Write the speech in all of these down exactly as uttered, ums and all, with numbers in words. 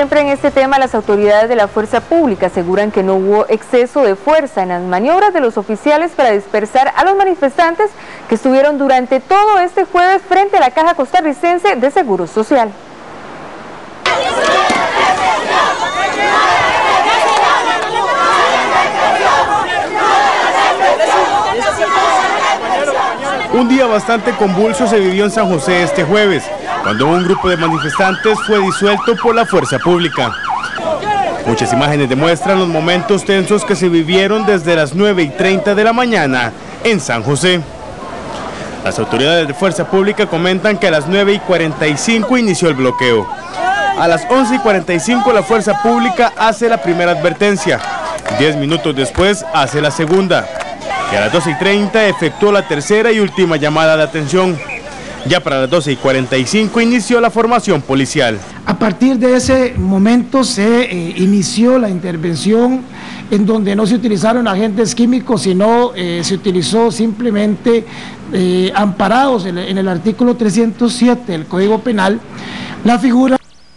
Siempre en este tema, las autoridades de la fuerza pública aseguran que no hubo exceso de fuerza en las maniobras de los oficiales para dispersar a los manifestantes que estuvieron durante todo este jueves frente a la Caja Costarricense de Seguro Social. Un día bastante convulso se vivió en San José este jueves, cuando un grupo de manifestantes fue disuelto por la fuerza pública. Muchas imágenes demuestran los momentos tensos que se vivieron desde las nueve y treinta de la mañana en San José. Las autoridades de fuerza pública comentan que a las nueve y cuarenta y cinco inició el bloqueo. A las once y cuarenta y cinco la fuerza pública hace la primera advertencia. Diez minutos después hace la segunda. Y a las doce y treinta efectuó la tercera y última llamada de atención. Ya para las doce y cuarenta y cinco inició la formación policial. A partir de ese momento se eh, inició la intervención en donde no se utilizaron agentes químicos, sino eh, se utilizó simplemente eh, amparados en, en el artículo trescientos siete del Código Penal, la figura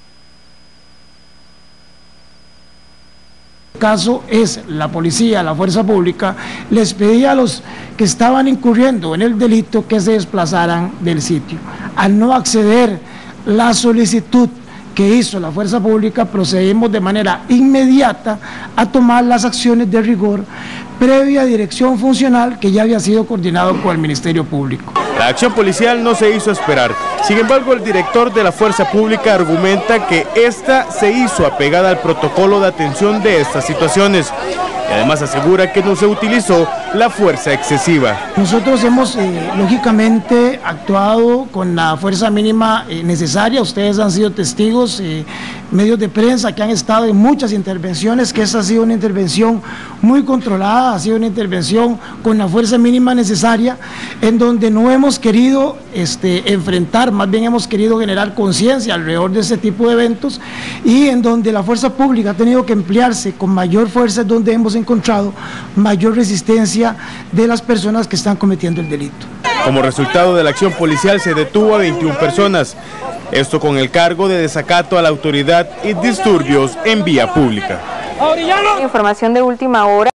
caso es la policía, la fuerza pública, les pedía a los que estaban incurriendo en el delito que se desplazaran del sitio. Al no acceder la solicitud que hizo la fuerza pública, procedimos de manera inmediata a tomar las acciones de rigor previa dirección funcional que ya había sido coordinado con el Ministerio Público. La acción policial no se hizo esperar. Sin embargo, el director de la fuerza pública argumenta que esta se hizo apegada al protocolo de atención de estas situaciones. Y además asegura que no se utilizó la fuerza excesiva. Nosotros hemos, eh, lógicamente, actuado con la fuerza mínima eh, necesaria. Ustedes han sido testigos, eh, medios de prensa que han estado en muchas intervenciones, que esa ha sido una intervención muy controlada, ha sido una intervención con la fuerza mínima necesaria, en donde no hemos querido este, enfrentar, más bien hemos querido generar conciencia alrededor de este tipo de eventos, y en donde la fuerza pública ha tenido que emplearse con mayor fuerza, es donde hemos encontrado mayor resistencia de las personas que están cometiendo el delito. Como resultado de la acción policial se detuvo a veintiuna personas, esto con el cargo de desacato a la autoridad y disturbios en vía pública. Información de última hora.